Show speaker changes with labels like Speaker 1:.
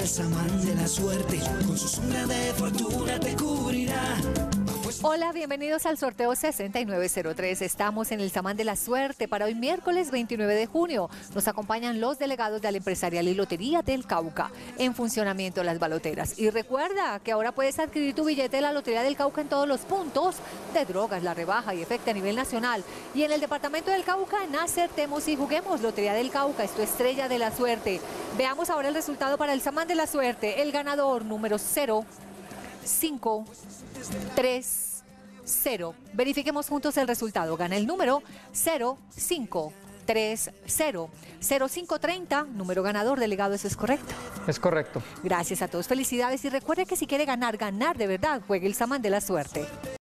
Speaker 1: el samán de la suerte, con su sombra de fortuna te cubrirá.
Speaker 2: Hola, bienvenidos al sorteo 6903. Estamos en el Samán de la Suerte para hoy miércoles 29 de junio. Nos acompañan los delegados de la Empresarial y Lotería del Cauca en funcionamiento de las baloteras. Y recuerda que ahora puedes adquirir tu billete de la Lotería del Cauca en todos los puntos de Drogas, La Rebaja y Efecto a nivel nacional. Y en el departamento del Cauca, en Acertemos y Juguemos, Lotería del Cauca, es tu estrella de la suerte. Veamos ahora el resultado para el Samán de la Suerte. El ganador número 0, 5, 3, 0. Verifiquemos juntos el resultado. Gana el número 0530. 0530, número ganador, delegado, ¿eso es correcto?
Speaker 3: Es correcto.
Speaker 2: Gracias a todos, felicidades y recuerde que si quiere ganar de verdad, juegue el Samán de la Suerte.